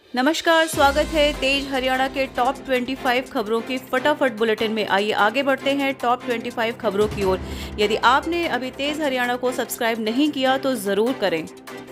नमस्कार, स्वागत है तेज हरियाणा के टॉप 25 खबरों की फटाफट बुलेटिन में। आइए आगे बढ़ते हैं टॉप 25 खबरों की ओर। यदि आपने अभी तेज हरियाणा को सब्सक्राइब नहीं किया तो जरूर करें।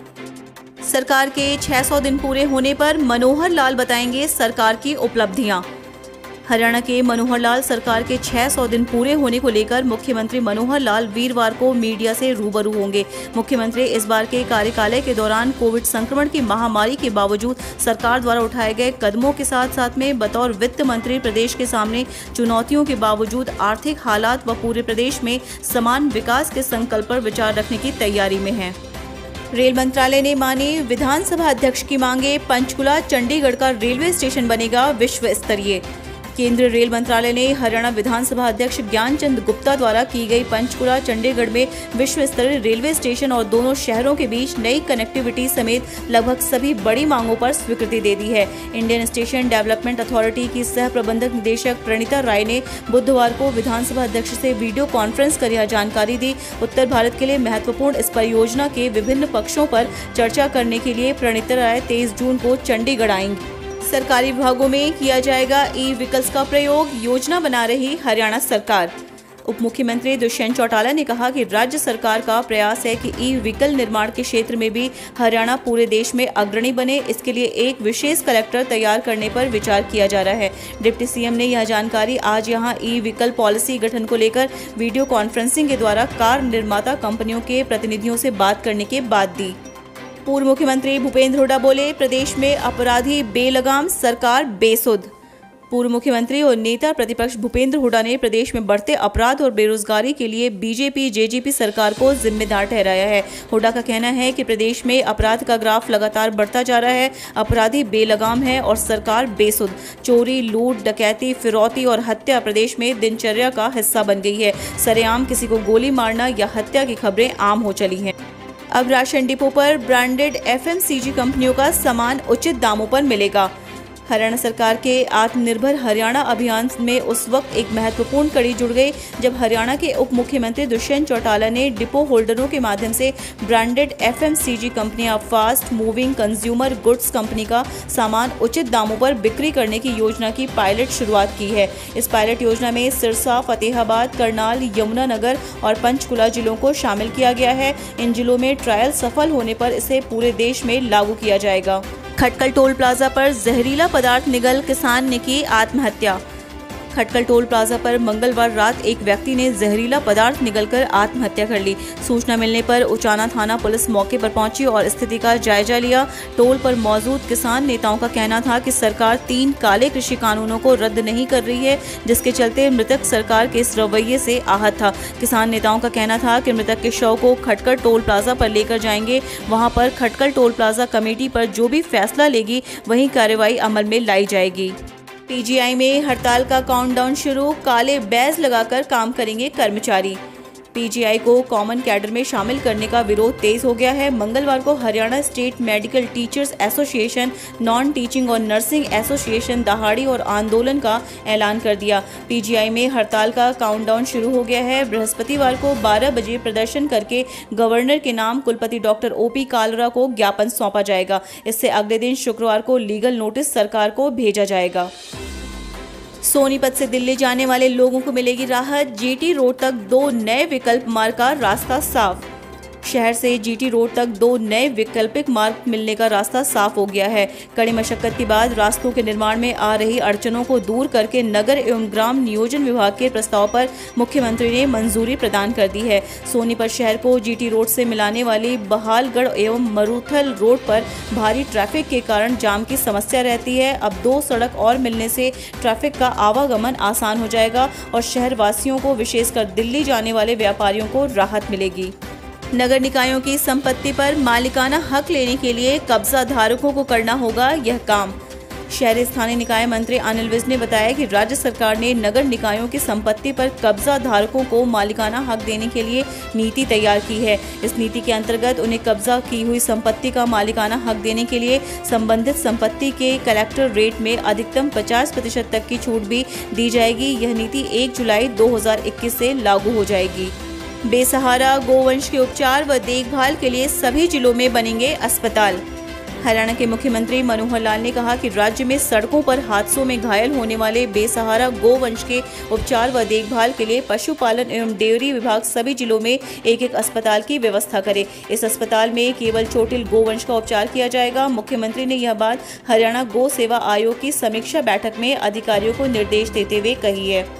सरकार के 600 दिन पूरे होने पर मनोहर लाल बताएंगे सरकार की उपलब्धियां। हरियाणा के मनोहर लाल सरकार के 600 दिन पूरे होने को लेकर मुख्यमंत्री मनोहर लाल वीरवार को मीडिया से रूबरू होंगे। मुख्यमंत्री इस बार के कार्यकाल के दौरान कोविड संक्रमण की महामारी के बावजूद सरकार द्वारा उठाए गए कदमों के साथ साथ में बतौर वित्त मंत्री प्रदेश के सामने चुनौतियों के बावजूद आर्थिक हालात व पूरे प्रदेश में समान विकास के संकल्प पर विचार रखने की तैयारी में है। रेल मंत्रालय ने मानी विधानसभा अध्यक्ष की मांगे। पंचकुला चंडीगढ़ का रेलवे स्टेशन बनेगा विश्व स्तरीय। केंद्रीय रेल मंत्रालय ने हरियाणा विधानसभा अध्यक्ष ज्ञानचंद गुप्ता द्वारा की गई पंचकुला चंडीगढ़ में विश्व स्तरीय रेलवे स्टेशन और दोनों शहरों के बीच नई कनेक्टिविटी समेत लगभग सभी बड़ी मांगों पर स्वीकृति दे दी है। इंडियन स्टेशन डेवलपमेंट अथॉरिटी की सह प्रबंधक निदेशक प्रणीता राय ने बुधवार को विधानसभा अध्यक्ष से वीडियो कॉन्फ्रेंस कर यह जानकारी दी। उत्तर भारत के लिए महत्वपूर्ण इस परियोजना के विभिन्न पक्षों पर चर्चा करने के लिए प्रणीता राय 23 जून को चंडीगढ़ आएंगी। सरकारी विभागों में किया जाएगा ई व्हीकल्स का प्रयोग, योजना बना रही हरियाणा सरकार। उप मुख्यमंत्री दुष्यंत चौटाला ने कहा कि राज्य सरकार का प्रयास है कि ई व्हीकल निर्माण के क्षेत्र में भी हरियाणा पूरे देश में अग्रणी बने। इसके लिए एक विशेष कलेक्टर तैयार करने पर विचार किया जा रहा है। डिप्टी सीएम ने यह जानकारी आज यहां ई व्हीकल पॉलिसी गठन को लेकर वीडियो कॉन्फ्रेंसिंग के द्वारा कार निर्माता कंपनियों के प्रतिनिधियों से बात करने के बाद दी। पूर्व मुख्यमंत्री भूपेंद्र हुड्डा बोले, प्रदेश में अपराधी बेलगाम, सरकार बेसुध। पूर्व मुख्यमंत्री और नेता प्रतिपक्ष भूपेंद्र हुड्डा ने प्रदेश में बढ़ते अपराध और बेरोजगारी के लिए बीजेपी जेजेपी सरकार को जिम्मेदार ठहराया है। हुड्डा का कहना है कि प्रदेश में अपराध का ग्राफ लगातार बढ़ता जा रहा है। अपराधी बेलगाम है और सरकार बेसुध। चोरी, लूट, डकैती, फिरौती और हत्या प्रदेश में दिनचर्या का हिस्सा बन गई है। सरेआम किसी को गोली मारना या हत्या की खबरें आम हो चली हैं। अब राशन डिपो पर ब्रांडेड एफएमसीजी कंपनियों का सामान उचित दामों पर मिलेगा। हरियाणा सरकार के आत्मनिर्भर हरियाणा अभियान में उस वक्त एक महत्वपूर्ण कड़ी जुड़ गई जब हरियाणा के उप मुख्यमंत्री दुष्यंत चौटाला ने डिपो होल्डरों के माध्यम से ब्रांडेड एफएमसीजी कंपनियां fast moving consumer goods company का सामान उचित दामों पर बिक्री करने की योजना की पायलट शुरुआत की है। इस पायलट योजना में सिरसा, फतेहाबाद, करनाल, यमुनानगर और पंचकुला जिलों को शामिल किया गया है। इन जिलों में ट्रायल सफल होने पर इसे पूरे देश में लागू किया जाएगा। खटकल टोल प्लाजा पर जहरीला पदार्थ निगल किसान ने की आत्महत्या। खटकल टोल प्लाजा पर मंगलवार रात एक व्यक्ति ने जहरीला पदार्थ निगलकर आत्महत्या कर ली। सूचना मिलने पर उचाना थाना पुलिस मौके पर पहुंची और स्थिति का जायजा लिया। टोल पर मौजूद किसान नेताओं का कहना था कि सरकार 3 काले कृषि कानूनों को रद्द नहीं कर रही है, जिसके चलते मृतक सरकार के इस रवैये से आहत था। किसान नेताओं का कहना था कि मृतक के शव को खटकल टोल प्लाजा पर लेकर जाएंगे। वहां पर खटकल टोल प्लाजा कमेटी पर जो भी फैसला लेगी वही कार्रवाई अमल में लाई जाएगी। पीजीआई में हड़ताल का काउंटडाउन शुरू, काले बैज लगाकर काम करेंगे कर्मचारी। पीजीआई को कॉमन कैडर में शामिल करने का विरोध तेज हो गया है। मंगलवार को Haryana state medical teachers association, non teaching और नर्सिंग एसोसिएशन दहाड़ी और आंदोलन का ऐलान कर दिया। पीजीआई में हड़ताल का काउंटडाउन शुरू हो गया है। बृहस्पतिवार को 12 बजे प्रदर्शन करके गवर्नर के नाम कुलपति डॉक्टर ओपी कालरा को ज्ञापन सौंपा जाएगा। इससे अगले दिन शुक्रवार को लीगल नोटिस सरकार को भेजा जाएगा। सोनीपत से दिल्ली जाने वाले लोगों को मिलेगी राहत। जीटी रोड तक 2 नए विकल्प मार्ग का रास्ता साफ। शहर से जीटी रोड तक 2 नए वैकल्पिक मार्ग मिलने का रास्ता साफ हो गया है। कड़ी मशक्कत के बाद रास्तों के निर्माण में आ रही अड़चनों को दूर करके नगर एवं ग्राम नियोजन विभाग के प्रस्ताव पर मुख्यमंत्री ने मंजूरी प्रदान कर दी है। सोनीपत शहर को जीटी रोड से मिलाने वाली बहालगढ़ एवं मरूथल रोड पर भारी ट्रैफिक के कारण जाम की समस्या रहती है। अब 2 सड़क और मिलने से ट्रैफिक का आवागमन आसान हो जाएगा और शहर वासियों को, विशेषकर दिल्ली जाने वाले व्यापारियों को राहत मिलेगी। नगर निकायों की संपत्ति पर मालिकाना हक लेने के लिए कब्जा धारकों को करना होगा यह काम। शहरी स्थानीय निकाय मंत्री अनिल विज ने बताया कि राज्य सरकार ने नगर निकायों की संपत्ति पर कब्जा धारकों को मालिकाना हक देने के लिए नीति तैयार की है। इस नीति के अंतर्गत उन्हें कब्जा की हुई संपत्ति का मालिकाना हक देने के लिए संबंधित संपत्ति के कलेक्टर रेट में अधिकतम 50% तक की छूट भी दी जाएगी। यह नीति 1 जुलाई 2021 से लागू हो जाएगी। बेसहारा गोवंश के उपचार व देखभाल के लिए सभी जिलों में बनेंगे अस्पताल। हरियाणा के मुख्यमंत्री मनोहर लाल ने कहा कि राज्य में सड़कों पर हादसों में घायल होने वाले बेसहारा गोवंश के उपचार व देखभाल के लिए पशुपालन एवं डेयरी विभाग सभी जिलों में एक अस्पताल की व्यवस्था करे। इस अस्पताल में केवल चोटिल गोवंश का उपचार किया जाएगा। मुख्यमंत्री ने यह बात हरियाणा गौ सेवा आयोग की समीक्षा बैठक में अधिकारियों को निर्देश देते हुए कही है।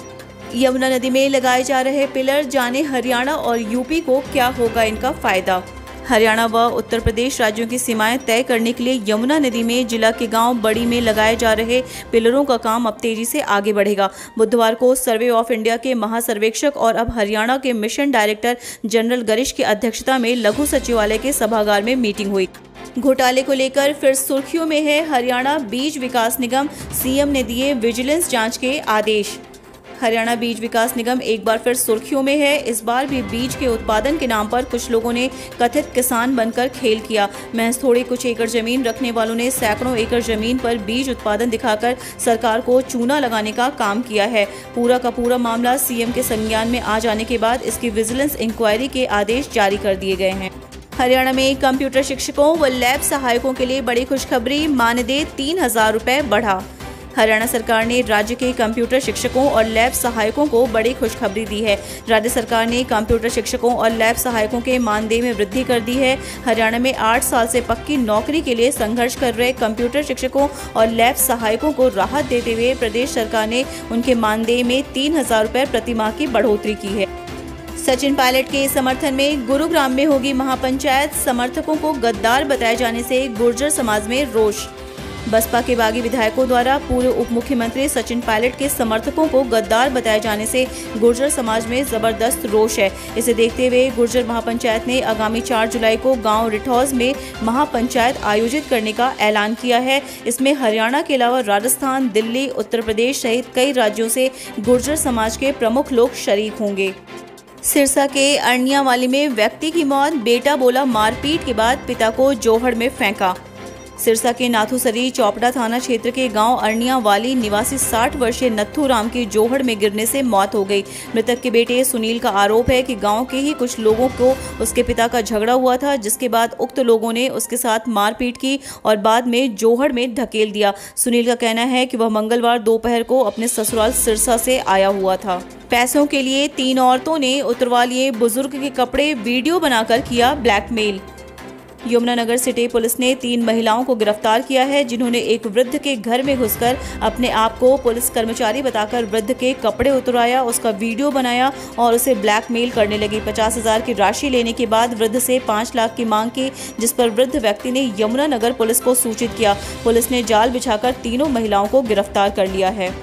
यमुना नदी में लगाए जा रहे पिलर, जाने हरियाणा और यूपी को क्या होगा इनका फायदा। हरियाणा व उत्तर प्रदेश राज्यों की सीमाएं तय करने के लिए यमुना नदी में जिला के गांव बड़ी में लगाए जा रहे पिलरों का काम अब तेजी से आगे बढ़ेगा। बुधवार को सर्वे ऑफ इंडिया के महासर्वेक्षक और अब हरियाणा के मिशन डायरेक्टर जनरल गरिश की अध्यक्षता में लघु सचिवालय के सभागार में मीटिंग हुई। घोटाले को लेकर फिर सुर्खियों में है हरियाणा बीज विकास निगम। सीएम ने दिए विजिलेंस जांच के आदेश। हरियाणा बीज विकास निगम एक बार फिर सुर्खियों में है। इस बार भी बीज के उत्पादन के नाम पर कुछ लोगों ने कथित किसान बनकर खेल किया। महज थोड़े कुछ एकड़ जमीन रखने वालों ने सैकड़ों एकड़ जमीन पर बीज उत्पादन दिखाकर सरकार को चूना लगाने का काम किया है। पूरा का पूरा मामला सीएम के संज्ञान में आ जाने के बाद इसकी विजिलेंस इंक्वायरी के आदेश जारी कर दिए गए हैं। हरियाणा में कंप्यूटर शिक्षकों व लैब सहायकों के लिए बड़ी खुशखबरी, मानदेय 3,000 रुपये बढ़ा। हरियाणा सरकार ने राज्य के कंप्यूटर शिक्षकों और लैब सहायकों को बड़ी खुशखबरी दी है। राज्य सरकार ने कंप्यूटर शिक्षकों और लैब सहायकों के मानदेय में वृद्धि कर दी है। हरियाणा में 8 साल से पक्की नौकरी के लिए संघर्ष कर रहे कंप्यूटर शिक्षकों और लैब सहायकों को राहत देते हुए प्रदेश सरकार ने उनके मानदेय में 3,000 रुपये प्रतिमाह की बढ़ोतरी की है। सचिन पायलट के समर्थन में गुरुग्राम में होगी महापंचायत। समर्थकों को गद्दार बताए जाने से गुर्जर समाज में रोष। बसपा के बागी विधायकों द्वारा पूर्व उप मुख्यमंत्री सचिन पायलट के समर्थकों को गद्दार बताए जाने से गुर्जर समाज में जबरदस्त रोष है। इसे देखते हुए गुर्जर महापंचायत ने आगामी 4 जुलाई को गांव रिठौज में महापंचायत आयोजित करने का ऐलान किया है। इसमें हरियाणा के अलावा राजस्थान, दिल्ली, उत्तर प्रदेश सहित कई राज्यों से गुर्जर समाज के प्रमुख लोग शरीक होंगे। सिरसा के अरनियावाली में व्यक्ति की मौत, बेटा बोला मारपीट के बाद पिता को जोहड़ में फेंका। सिरसा के नाथूसरी चौपड़ा थाना क्षेत्र के गांव अरनियावाली निवासी 60 वर्षीय नत्थू राम की जोहड़ में गिरने से मौत हो गई। मृतक के बेटे सुनील का आरोप है कि गांव के ही कुछ लोगों को उसके पिता का झगड़ा हुआ था, जिसके बाद उक्त लोगों ने उसके साथ मारपीट की और बाद में जोहड़ में धकेल दिया। सुनील का कहना है कि वह मंगलवार दोपहर को अपने ससुराल सिरसा से आया हुआ था। पैसों के लिए 3 औरतों ने उतरवा लिए बुजुर्ग के कपड़े, वीडियो बनाकर किया ब्लैकमेल। यमुनानगर सिटी पुलिस ने 3 महिलाओं को गिरफ्तार किया है, जिन्होंने एक वृद्ध के घर में घुसकर अपने आप को पुलिस कर्मचारी बताकर वृद्ध के कपड़े उतरवाया, उसका वीडियो बनाया और उसे ब्लैकमेल करने लगी। 50,000 की राशि लेने के बाद वृद्ध से 5 लाख की मांग की, जिस पर वृद्ध व्यक्ति ने यमुनानगर पुलिस को सूचित किया। पुलिस ने जाल बिछाकर तीनों महिलाओं को गिरफ्तार कर लिया है।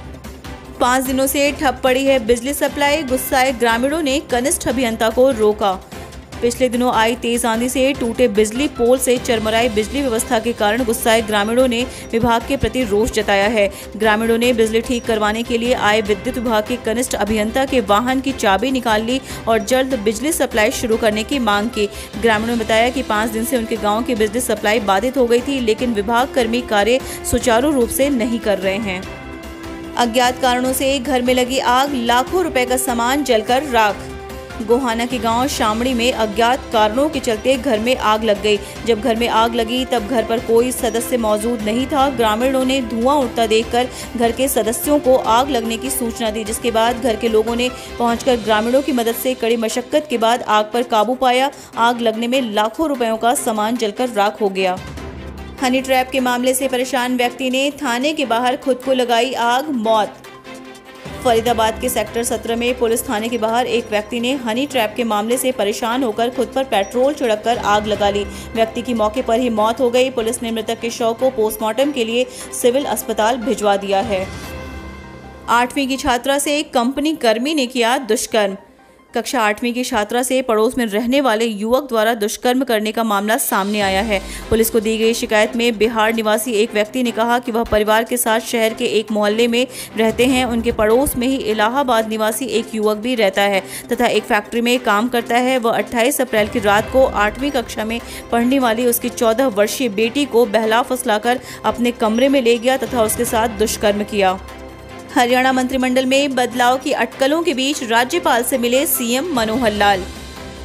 5 दिनों से ठप पड़ी है बिजली सप्लाई। गुस्साए ग्रामीणों ने कनिष्ठ अभियंता को रोका। पिछले दिनों आई तेज आंधी से टूटे बिजली पोल से चरमराई बिजली व्यवस्था के कारण गुस्साए ग्रामीणों ने विभाग के प्रति रोष जताया है। ग्रामीणों ने बिजली ठीक करवाने के लिए आए विद्युत विभाग के कनिष्ठ अभियंता के वाहन की चाबी निकाल ली और जल्द बिजली सप्लाई शुरू करने की मांग की। ग्रामीणों ने बताया कि 5 दिन से उनके गाँव की बिजली सप्लाई बाधित हो गई थी, लेकिन विभाग कर्मी कार्य सुचारू रूप से नहीं कर रहे हैं। अज्ञात कारणों से घर में लगी आग, लाखों रुपए का सामान जलकर राख। गोहाना के गांव शामड़ी में अज्ञात कारणों के चलते घर में आग लग गई। जब घर में आग लगी तब घर पर कोई सदस्य मौजूद नहीं था। ग्रामीणों ने धुआं उठता देखकर घर के सदस्यों को आग लगने की सूचना दी, जिसके बाद घर के लोगों ने पहुंचकर ग्रामीणों की मदद से कड़ी मशक्कत के बाद आग पर काबू पाया। आग लगने में लाखों रुपयों का सामान जलकर राख हो गया। हनी ट्रैप के मामले से परेशान व्यक्ति ने थाने के बाहर खुद को लगाई आग, मौत। फरीदाबाद के सेक्टर 17 में पुलिस थाने के बाहर एक व्यक्ति ने हनी ट्रैप के मामले से परेशान होकर खुद पर पेट्रोल छिड़ककर आग लगा ली। व्यक्ति की मौके पर ही मौत हो गई। पुलिस ने मृतक के शव को पोस्टमार्टम के लिए सिविल अस्पताल भिजवा दिया है। 8वीं की छात्रा से कंपनी कर्मी ने किया दुष्कर्म। कक्षा 8वीं की छात्रा से पड़ोस में रहने वाले युवक द्वारा दुष्कर्म करने का मामला सामने आया है। पुलिस को दी गई शिकायत में बिहार निवासी एक व्यक्ति ने कहा कि वह परिवार के साथ शहर के एक मोहल्ले में रहते हैं। उनके पड़ोस में ही इलाहाबाद निवासी एक युवक भी रहता है तथा एक फैक्ट्री में काम करता है। वह 28 अप्रैल की रात को 8वीं कक्षा में पढ़ने वाली उसकी 14 वर्षीय बेटी को बहला फुसलाकर अपने कमरे में ले गया तथा उसके साथ दुष्कर्म किया। हरियाणा मंत्रिमंडल में बदलाव की अटकलों के बीच राज्यपाल से मिले सीएम मनोहर लाल।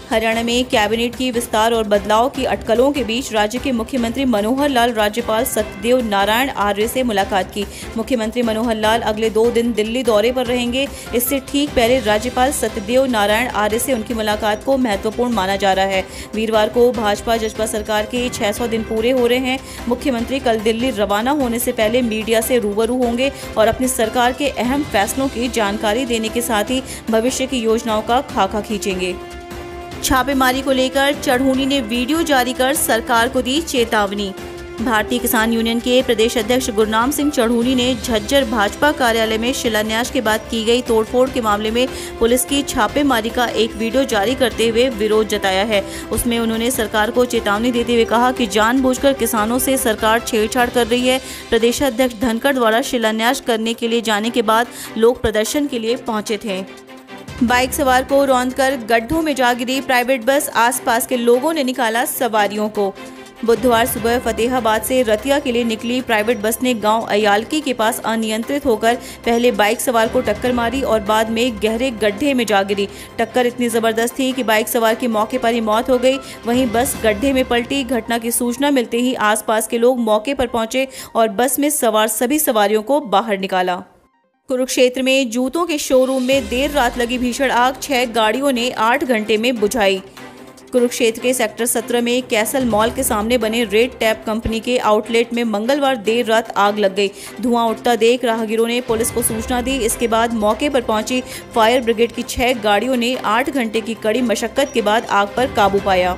हरियाणा में कैबिनेट की विस्तार और बदलाव की अटकलों के बीच राज्य के मुख्यमंत्री मनोहर लाल राज्यपाल सत्यदेव नारायण आर्य से मुलाकात की। मुख्यमंत्री मनोहर लाल अगले 2 दिन दिल्ली दौरे पर रहेंगे। इससे ठीक पहले राज्यपाल सत्यदेव नारायण आर्य से उनकी मुलाकात को महत्वपूर्ण माना जा रहा है। वीरवार को भाजपा जसपा सरकार के 600 दिन पूरे हो रहे हैं। मुख्यमंत्री कल दिल्ली रवाना होने से पहले मीडिया से रूबरू होंगे और अपनी सरकार के अहम फैसलों की जानकारी देने के साथ ही भविष्य की योजनाओं का खाका खींचेंगे। छापेमारी को लेकर चढ़ूनी ने वीडियो जारी कर सरकार को दी चेतावनी। भारतीय किसान यूनियन के प्रदेश अध्यक्ष गुरनाम सिंह चढ़ूनी ने झज्जर भाजपा कार्यालय में शिलान्यास के बाद की गई तोड़फोड़ के मामले में पुलिस की छापेमारी का एक वीडियो जारी करते हुए विरोध जताया है। उसमें उन्होंने सरकार को चेतावनी देते हुए कहा कि जानबूझकर किसानों से सरकार छेड़छाड़ कर रही है। प्रदेश अध्यक्ष धनखड़ द्वारा शिलान्यास करने के लिए जाने के बाद लोग प्रदर्शन के लिए पहुंचे थे। बाइक सवार को रौंदकर गड्ढों में जा गिरी प्राइवेट बस, आसपास के लोगों ने निकाला सवारियों को। बुधवार सुबह फतेहाबाद से रतिया के लिए निकली प्राइवेट बस ने गांव अयालकी के पास अनियंत्रित होकर पहले बाइक सवार को टक्कर मारी और बाद में गहरे गड्ढे में जा गिरी। टक्कर इतनी जबरदस्त थी कि बाइक सवार की मौके पर ही मौत हो गई। वहीं बस गड्ढे में पलटी। घटना की सूचना मिलते ही आसपास के लोग मौके पर पहुंचे और बस में सवार सभी सवारियों को बाहर निकाला। कुरुक्षेत्र में जूतों के शोरूम में देर रात लगी भीषण आग, 6 गाड़ियों ने 8 घंटे में बुझाई। कुरुक्षेत्र के सेक्टर 17 में कैसल मॉल के सामने बने रेड टैप कंपनी के आउटलेट में मंगलवार देर रात आग लग गई। धुआं उठता देख राहगीरों ने पुलिस को सूचना दी। इसके बाद मौके पर पहुंची फायर ब्रिगेड की 6 गाड़ियों ने 8 घंटे की कड़ी मशक्कत के बाद आग पर काबू पाया।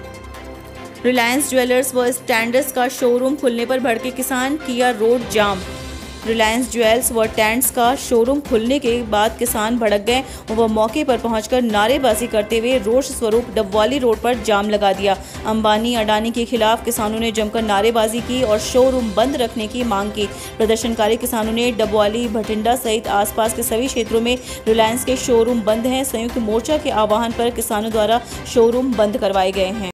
रिलायंस ज्वेलर्स व स्टैंडर्स का शोरूम खुलने पर भड़के किसान, किया रोड जाम। रिलायंस ज्वेल्स व टेंट्स का शोरूम खुलने के बाद किसान भड़क गए और वह मौके पर पहुंचकर नारेबाजी करते हुए रोष स्वरूप डबवाली रोड पर जाम लगा दिया। अंबानी अडानी के खिलाफ किसानों ने जमकर नारेबाजी की और शोरूम बंद रखने की मांग की। प्रदर्शनकारी किसानों ने डबवाली, भटिंडा सहित आसपास के सभी क्षेत्रों में रिलायंस के शोरूम बंद हैं। संयुक्त मोर्चा के आह्वान पर किसानों द्वारा शोरूम बंद करवाए गए हैं।